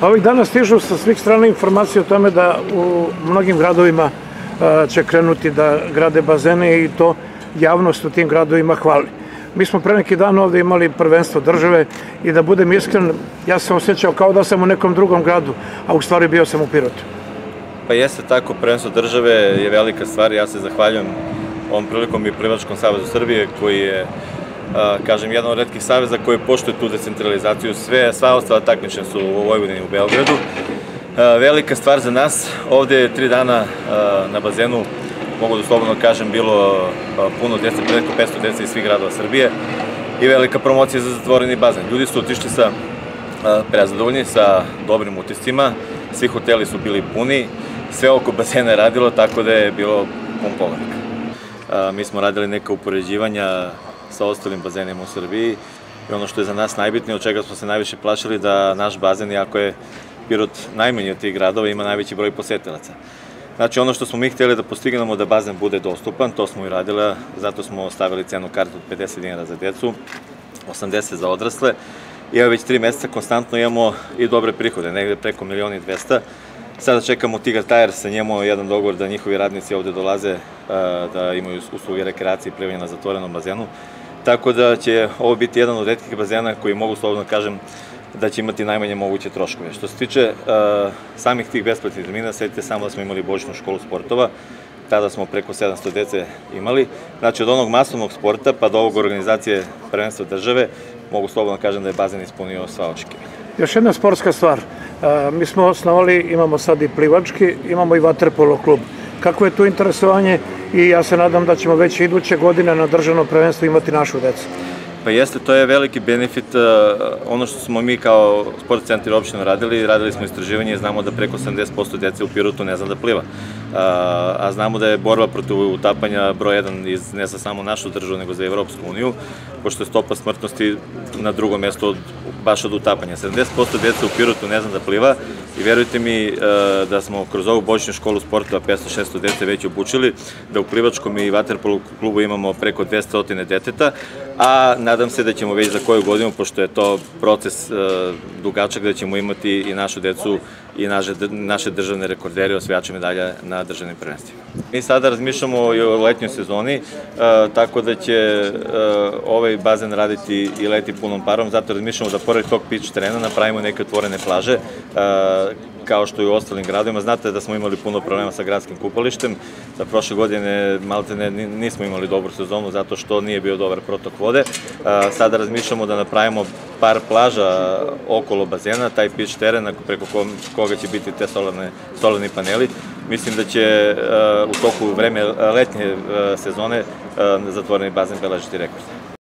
Ovih dana stižu sa svih strana informacije o tome da u mnogim gradovima će krenuti da grade bazene i to javnost u tim gradovima hvali. Mi smo pre neki dan ovde imali prvenstvo države i da budem iskren, ja sam osjećao kao da sam u nekom drugom gradu, a u stvari bio sam u Pirotu. Pa jeste tako, prvenstvo države je velika stvar. Ja se zahvaljujem ovom prilikom i Plivačkom savezu Srbije koji je, kažem, jedan od retkih saveza koji poštuje tu decentralizaciju. Sva ostala takmičenja su u Vojvodini, u Beogradu. Velika stvar za nas, ovde je 3 dana na bazenu, mogu da slobodno kažem, bilo puno djece, preko 500 djece iz svih gradova Srbije i velika promocija za zatvoreni bazen. Ljudi su otišli prezadovoljni, sa dobrim utiscima, svi hoteli su bili puni, sve oko bazena je radilo, tako da je bilo pun povratak. Mi smo radili neka upoređivanja sa ostalim bazenima u Srbiji i ono što je za nas najbitnije, od čega smo se najviše plašili, da naš bazen, iako je Pirot najmanji od tih gradova, ima najveći broj posetilaca. Znači, ono što smo mi htjeli da postignemo da bazen bude dostupan, to smo i radili, zato smo stavili cenu kartu od 50 dinara za djecu, 80 za odrasle. I evo već 3 meseca konstantno imamo i dobre prihode, negde preko 1.200.000. Sada čekamo Tigar Tajer, sa njemu jedan dogovor da njihovi radnici ovde dolaze, da imaju usluge rekreacije i plivanja na zatvorenom bazenu. Tako da će ovo biti jedan od retkih bazena koji mogu slobodno kažem da će imati najmanje moguće troškove. Što se tiče samih tih besplatnih termina, setite samo da smo imali božićnu školu sportova, tada smo preko 700 dece imali. Znači, od onog masovnog sporta pa do ovog organizacije prvenstva države, mogu slobodno kažem da je bazen ispunio sva očekivanja. Još jedna sportska stvar, mi smo osnovali, imamo sad i plivački, imamo i vaterpolo klub. Kako je tu interesovanje i ja se nadam da ćemo već iduće godine na državnom prvenstvu imati našu decu. Pa jeste, to je veliki benefit. Ono što smo mi kao sport centar opština radili smo istraživanje i znamo da preko 70% djece u Pirotu ne zna da pliva. A znamo da je borba protiv utapanja broj 1 ne za samo našu državu, nego za Evropsku uniju, pošto je stopa smrtnosti na drugom mjestu baš od utapanja. 70% djece u Pirotu ne zna da pliva i verujte mi da smo kroz ovu božićnu školu sportova 500-600 djece već obučili, da u plivačkom i vaterpolo klubu imamo preko 200 deteta, a nadam se da ćemo već za koju godinu, pošto je to proces dugačak, da ćemo imati i našu decu i naše državne rekordere, osvajače medalja na državnim prvenstvima. Mi sada razmišljamo i o letnjoj sezoni, tako da će ovaj bazen raditi i leti punom parom, zato razmišljamo da pored tog pitch terena napravimo neke otvorene plaže, kao što i u ostalim gradovima. Znate da smo imali puno problema sa gradskim kupalištem, da prošle godine maltene nismo imali dobru sezonu zato što nije bio dobar protok vode. Sada razmišljamo da napravimo par plaža okolo bazena, taj pitch teren preko koga će biti te solarni paneli. Mislim da će u toku vreme letnje sezone zatvoreni bazen beležiti rekord.